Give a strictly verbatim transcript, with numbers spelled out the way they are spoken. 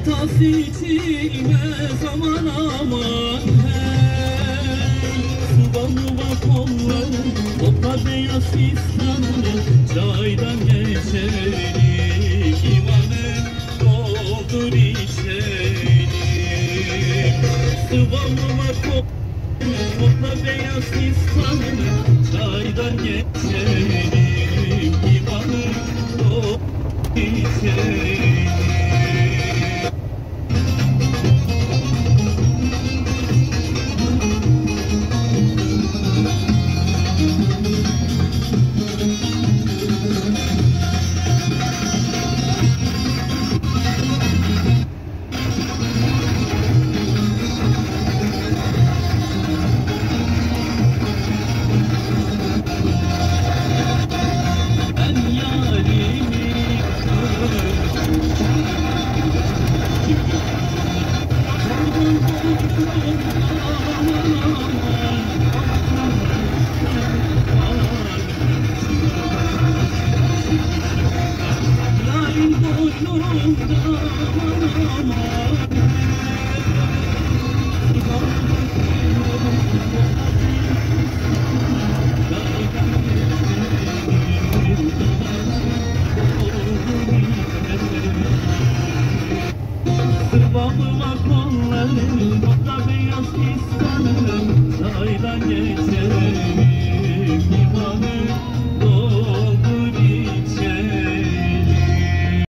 tas içilmez aman aman hey. Sudanlıma kollarım topla beyaz İstanbul çaydan geçelim imanım doldur içelim. Sudanlıma kollarım topla beyaz İstanbul çaydan geçelim imanım doldur içelim. Sırbağıma kollarım